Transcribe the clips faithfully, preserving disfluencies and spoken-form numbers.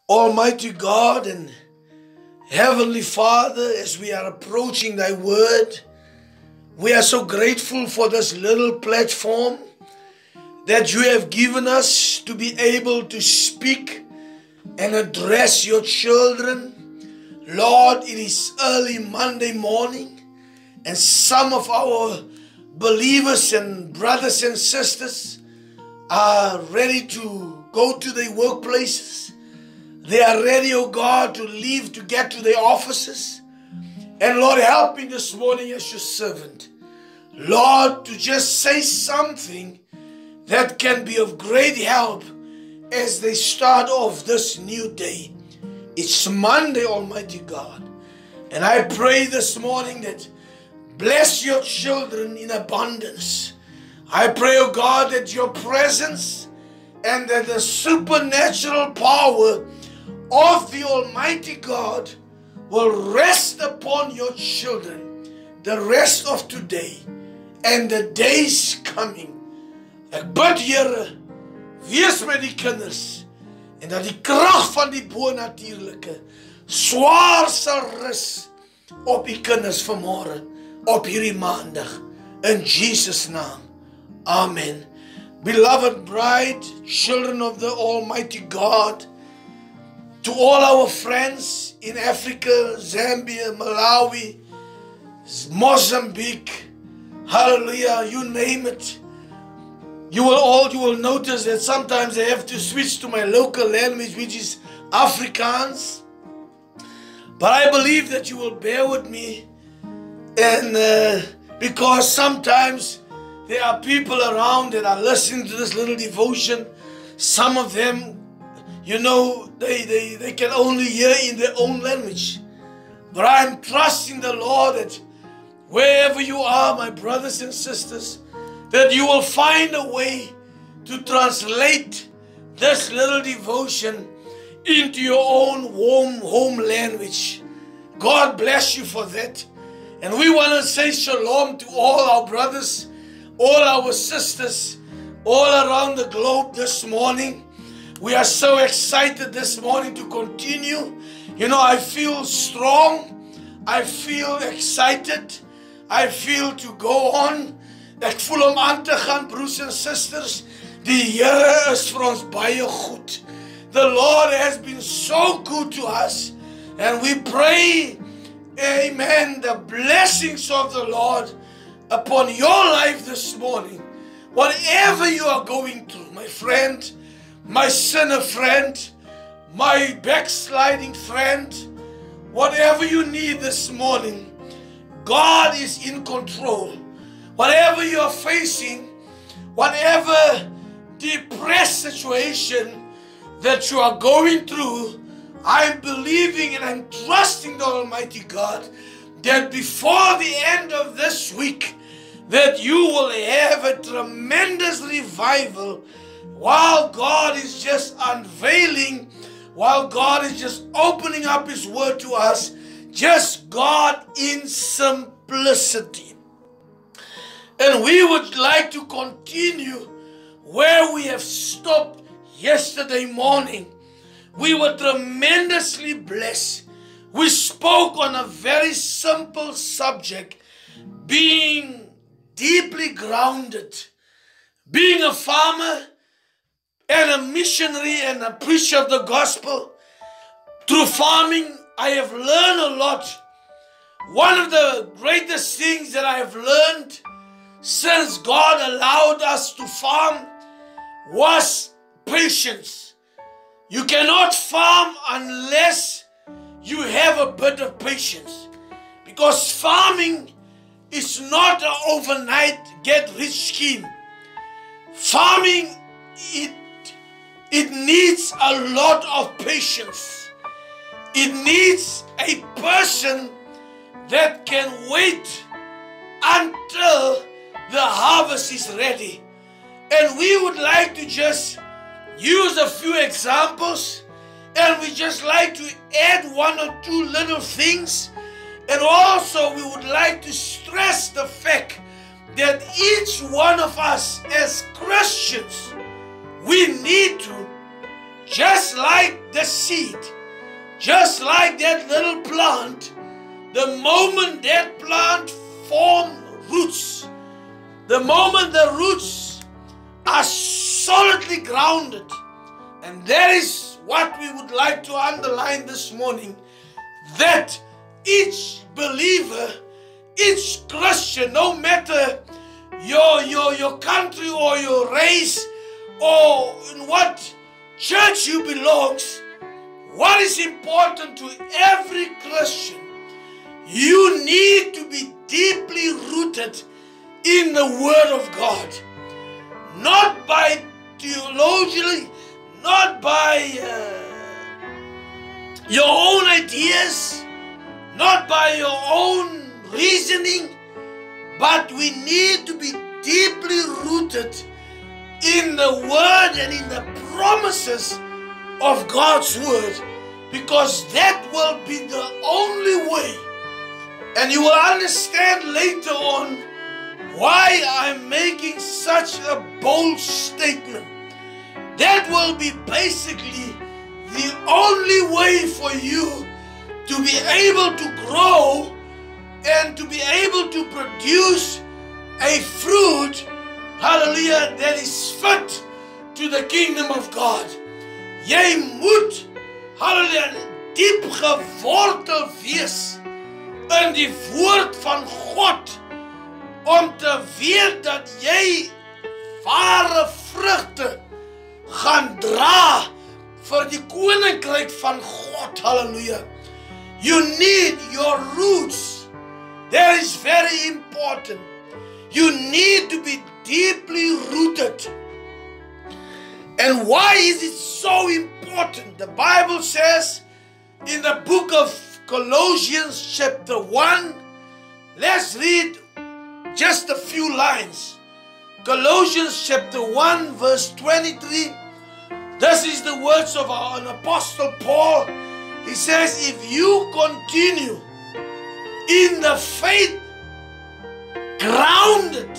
Almighty God and Heavenly Father, as we are approaching Thy Word, we are so grateful for this little platform that You have given us to be able to speak and address Your children. Lord, it is early Monday morning, and some of our believers and brothers and sisters are ready to go to their workplaces. They are ready, oh God, to leave to get to their offices. And Lord, help me this morning as Your servant, Lord, to just say something that can be of great help as they start off this new day. It's Monday, Almighty God. And I pray this morning that bless Your children in abundance. I pray, oh God, that Your presence and that the supernatural power of the Almighty God will rest upon Your children the rest of today and the days coming. Ek bid, Here, wees met die kinders en dat die krag van die bonatuurlike swaar sal rus op die kinders vanmôre, op hierdie maandag. In Jesus' name, Amen. Beloved bride, children of the Almighty God, to all our friends in Africa, Zambia, Malawi, Mozambique, hallelujah, you name it. You will all, you will notice that sometimes I have to switch to my local language, which is Afrikaans. But I believe that you will bear with me, and uh, because sometimes there are people around that are listening to this little devotion. Some of them, you know, they, they, they can only hear in their own language. But I'm trusting the Lord that wherever you are, my brothers and sisters, that you will find a way to translate this little devotion into your own warm home language. God bless you for that. And we want to say shalom to all our brothers, all our sisters, all around the globe this morning. We are so excited this morning to continue. You know, I feel strong. I feel excited. I feel to go on. Ek voel om aan te gaan, broers en sisters. Die Here is vir ons baie goed. The Lord has been so good to us. And we pray, amen, the blessings of the Lord upon your life this morning. Whatever you are going through, my friend, my sinner friend, my backsliding friend, whatever you need this morning, God is in control. Whatever you are facing, whatever depressed situation that you are going through, I'm believing and I'm trusting the Almighty God that before the end of this week, that you will have a tremendous revival while God is just unveiling, while God is just opening up His Word to us, just God in simplicity. And we would like to continue where we have stopped yesterday morning. We were tremendously blessed. We spoke on a very simple subject, being deeply grounded, being a farmer and a missionary and a preacher of the gospel. Through farming, I have learned a lot. One of the greatest things that I have learned since God allowed us to farm was patience. You cannot farm unless you have a bit of patience, because farming is not an overnight get rich scheme. Farming, it, it needs a lot of patience. It needs a person that can wait until the harvest is ready. And we would like to just use a few examples, and we just like to add one or two little things. And also we would like to stress the fact that each one of us as Christians, we need to, just like the seed, that little plant, the moment that plant forms roots, the moment the roots are solidly grounded, and that is what we would like to underline this morning, that each believer, each Christian, no matter your, your, your country or your race or in what church you belong, what is important to every Christian, you need to be deeply rooted in the Word of God. Not by theologically, not by uh, your own ideas, not by your own reasoning, but we need to be deeply rooted in the Word and in the promises of God's Word, because that will be the only way. And you will understand later on why I'm making such a bold statement. That will be basically the only way for you to be able to grow and to be able to produce a fruit, hallelujah, that is fit to the kingdom of God. Jy moet, hallelujah, diep gewortel wees in die woord van God, om te weet dat jy ware vrugte gaan dra vir die koninkryk van God. Hallelujah. You need your roots. That is very important. You need to be deeply rooted. And why is it so important? The Bible says in the book of Colossians chapter one, let's read just a few lines. Colossians chapter one verse twenty-three. This is the words of our an apostle Paul. He says, if you continue in the faith, grounded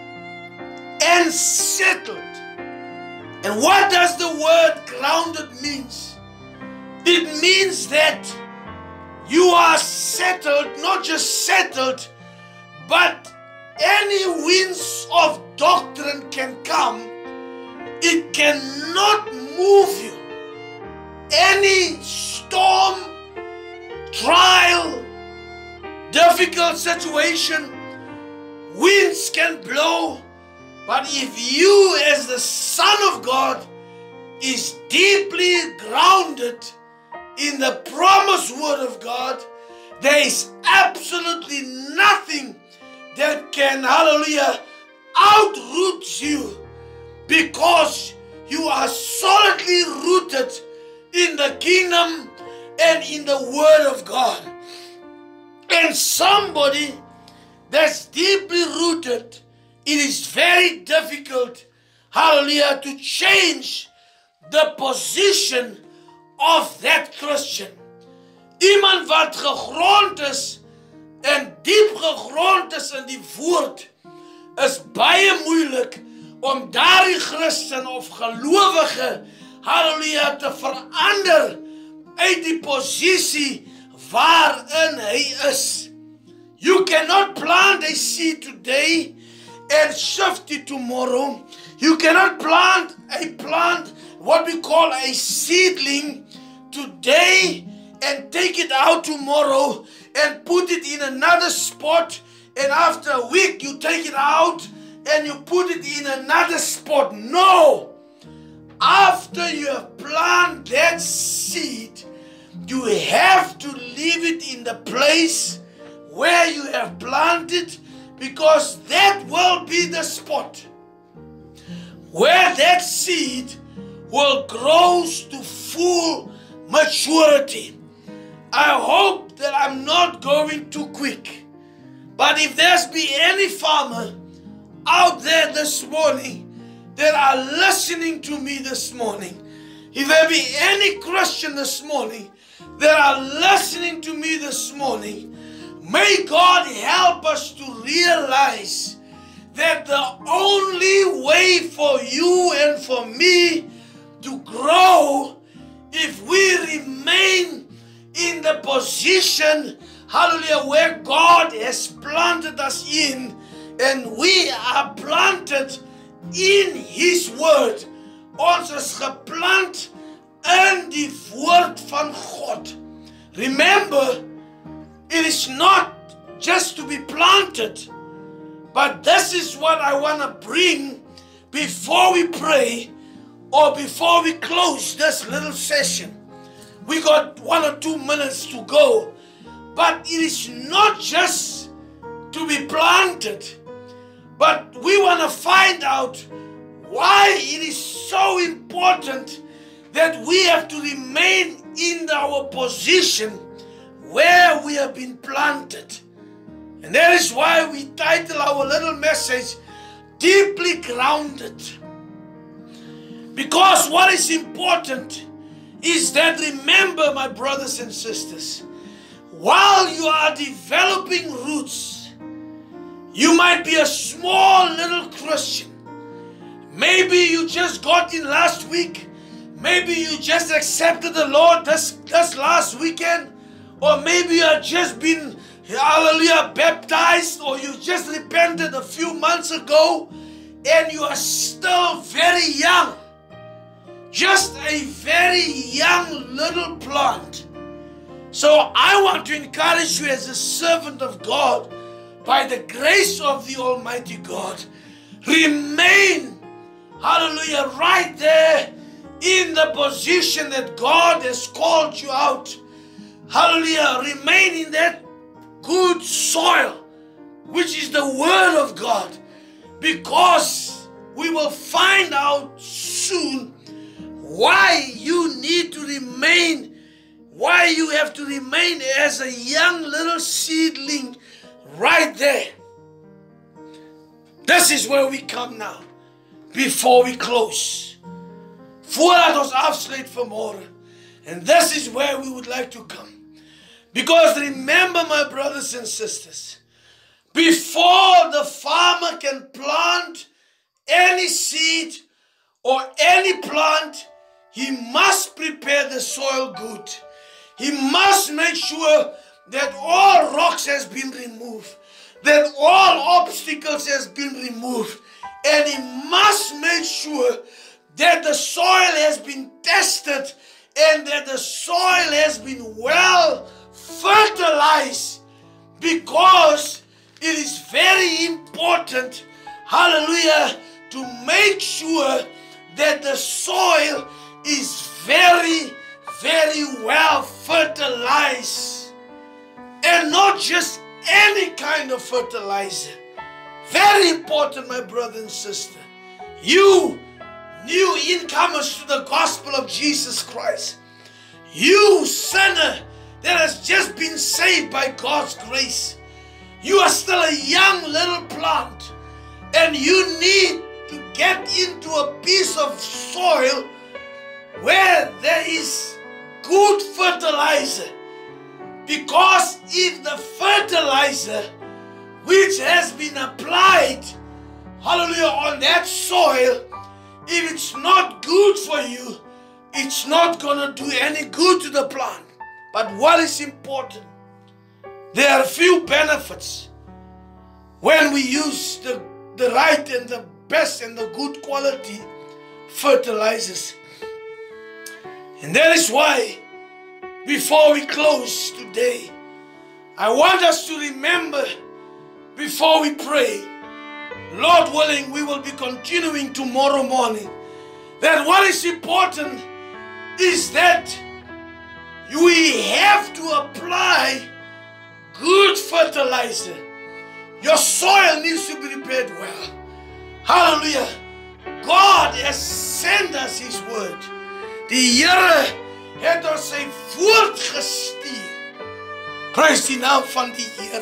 and settled. And what does the word grounded means? It means that you are settled, not just settled, but any winds of doctrine can come. It cannot move you. Any storm, trial, difficult situation, winds can blow. But if you as the Son of God is deeply grounded in the promised word of God, there is absolutely nothing that can, hallelujah, outroot you, because you are solidly rooted in the kingdom and in the word of God. And somebody that's deeply rooted, it is very difficult, hallelujah, to change the position of that Christian. Iemand wat gegrond is en diep gegrond is in die woord, is baie moeilik om daardie Christen of gelowige, hallelujah, te verander uit die posisie waarin hy is. You cannot plant a seed today and shift it tomorrow. You cannot plant a plant, what we call a seedling, today and take it out tomorrow and put it in another spot, and after a week you take it out and you put it in another spot. No! After you have planted that seed, you have to leave it in the place where you have planted, because that will be the spot where that seed will grow to full maturity. I hope that I'm not going too quick, but if there's be any farmer out there this morning that are listening to me this morning, if there be any Christian this morning that are listening to me this morning, may God help us to realize that the only way for you and for me to grow, if we remain in the position, hallelujah, where God has planted us in, and we are planted in His word. Ons is geplant in die woord van God. Remember, it is not just to be planted, but this is what I want to bring before we pray or before we close this little session. We got one or two minutes to go, but it is not just to be planted, but we want to find out why it is so important that we have to remain in our position where we have been planted. And that is why we title our little message, Deeply Grounded. Because what is important is that, remember, my brothers and sisters, while you are developing roots, you might be a small little Christian. Maybe you just got in last week. Maybe you just accepted the Lord this, this last weekend. Or maybe you have just been, hallelujah, baptized, or you just repented a few months ago, and you are still very young. Just a very young little plant. So I want to encourage you as a servant of God, by the grace of the Almighty God, remain, hallelujah, right there in the position that God has called you out. Hallelujah, remain in that good soil, which is the Word of God, because we will find out soon why you need to remain, why you have to remain as a young little seedling right there. This is where we come now, before we close. Voordat ons afsluit vanmorgen. And this is where we would like to come. Because remember, my brothers and sisters, before the farmer can plant any seed or any plant, he must prepare the soil good. He must make sure that all rocks has been removed, that all obstacles has been removed, and he must make sure that the soil has been tested and that the soil has been well fertilized, because it is very important, hallelujah, to make sure that the soil is very, very well fertilized, and not just any kind of fertilizer. Very important, my brother and sister. You new incomers to the gospel of Jesus Christ, you sinner that has just been saved by God's grace, you are still a young little plant, and you need to get into a piece of soil where there is good fertilizer. Because if the fertilizer which has been applied, hallelujah, on that soil, if it's not good for you, it's not going to do any good to the plant. But what is important, there are a few benefits when we use the, the right and the best and the good quality fertilizers. And that is why, before we close today, I want us to remember, before we pray, Lord willing, we will be continuing tomorrow morning, that what is important is that we have to apply good fertilizer. Your soil needs to be prepared well. Hallelujah. God has sent us His word. Die Here het ons sy woord gestuur. Prys die naam van die Here.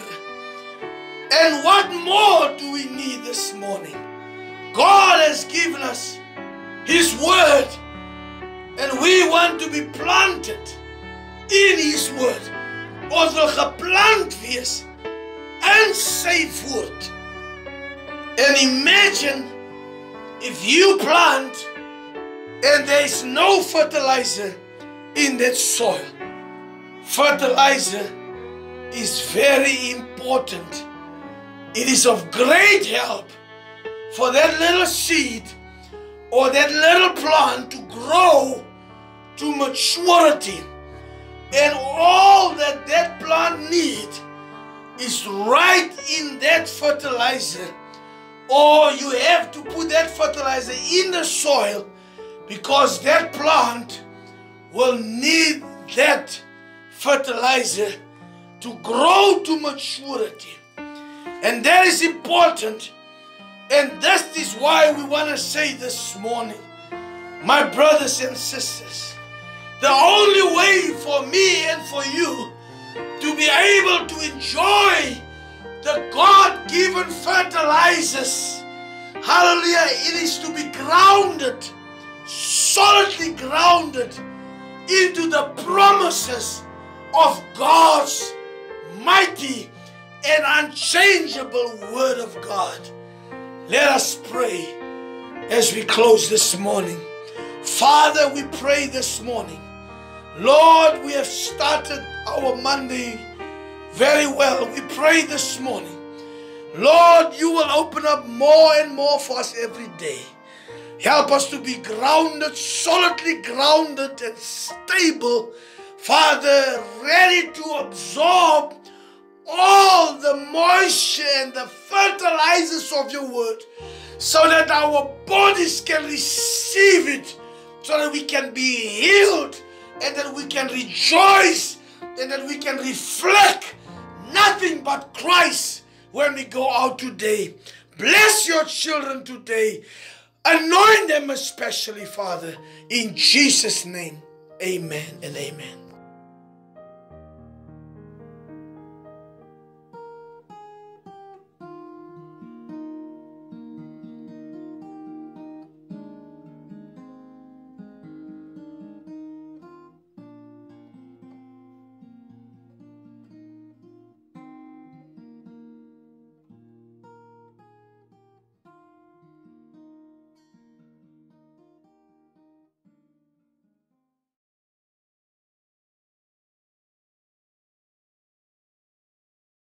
And what more do we need this morning? God has given us His word, and we want to be planted in His word. Ons wil geplant wees in sy woord. And imagine if you plant and there is no fertilizer in that soil. fertilizer is very important. It is of great help for that little seed or that little plant to grow to maturity. And all that that plant needs is right in that fertilizer. Or you have to put that fertilizer in the soil, because that plant will need that fertilizer to grow to maturity. And that is important. And that is why we want to say this morning, my brothers and sisters, the only way for me and for you to be able to enjoy the God-given fertilizers, hallelujah, it is to be grounded, solidly grounded into the promises of God's mighty and unchangeable Word of God. Let us pray as we close this morning. Father, we pray this morning. Lord, we have started our Monday very well. We pray this morning, Lord, you will open up more and more for us every day. Help us to be grounded, solidly grounded and stable, Father, ready to absorb all the moisture and the fertilizers of your word, so that our bodies can receive it, so that we can be healed, and that we can rejoice, and that we can reflect nothing but Christ when we go out today. Bless your children today. Anoint them especially, Father. In Jesus' name, amen and amen.